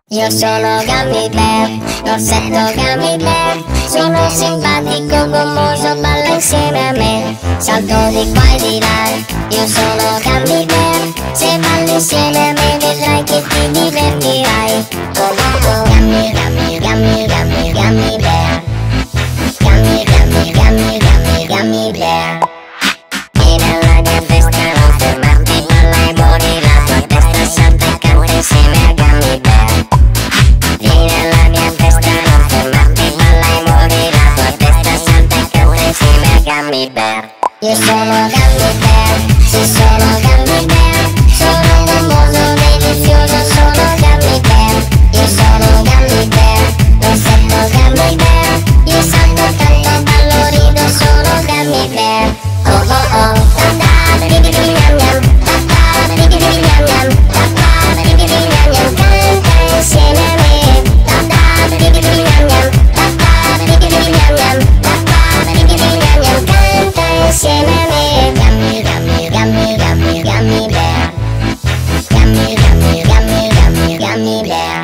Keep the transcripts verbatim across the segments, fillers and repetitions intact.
Io sono Gummibär, l'orsetto Gummibär. Sono simpatico, gommoso, balla insieme a me. Salto di qua e di là, io sono Gummibär. Se balli insieme a me vedrai che ti divertirai. Oh oh oh, Gummy, Gummy, Gummy, Gummy, Gummibär. Gummy, Gummy, Gummy, Gummy, Gummibär. E nella mia festa non fermarti, balla e muori la tua testa, salta e canta insieme a Gummibär. Vieni nella mia festa, non fermarti, balla e muori la tua testa, salta e canta insieme a Gummibär. Io sono Gummibär, sì sono Gummibär. Sono gommoso, delizioso, sono Gummibär. Io sono Gummibär, l'orsetto Gummibär. Io salto, canto, ballo, rido, sono Gummibär. Oh oh oh, da da, di di di gnam gnam, da da, di di di gnam gnam, da da, di di di gnam gnam, canta insieme a me. Da da, di di di gnam gnam, da da, di di di gnam gnam, da da, di di di gnam gnam, canta insieme a me. Gummy, Gummy, Gummy, Gummy, Gummibär. Gummy, Gummy, Gummy, Gummy, Gummibär.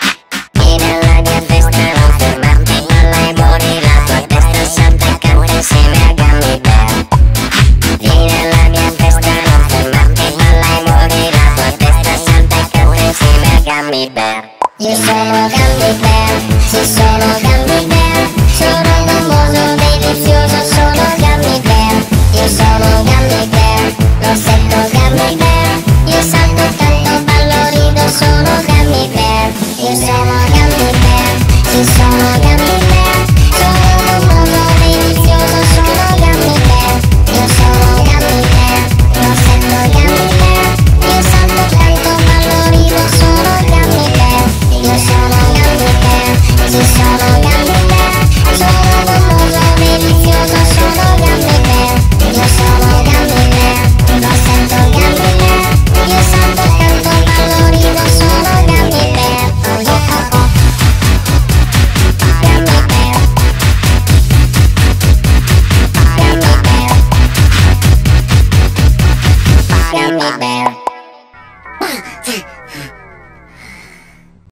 E nella mia festa non fermarti, balla e muori la tua testa, salta e canta insieme a Gummibär. Vieni nella mia festa, non fermarti, balla e muori la tua testa, salta e canta insieme a Gummibär. Io sono Gummibär, sì sono Gummibär. Sono gommoso, delizioso, sono Gummibär. Io sono Gummibär, l'orsetto Gummibär. Io salto, canto, ballo, rido, sono Gummibär. Io sono Gummibär, sì sono Gummibär. Sono gommoso, delizioso, sono Gummibär. Io sono Gummibär, l'orsetto Gummibär. Io salto, canto, ballo, rido, sono Gummibär. Io sono Gummibär, sì sono Gummibär. Sono gommoso, delizioso, sono Gummibär. Io sono Gummibär, l'orsetto Gummibär. Io salto, canto, ballo, rido, sono Gummibär. Oh yeah, oh oh. Gummibär. Gummibär. Gummibär.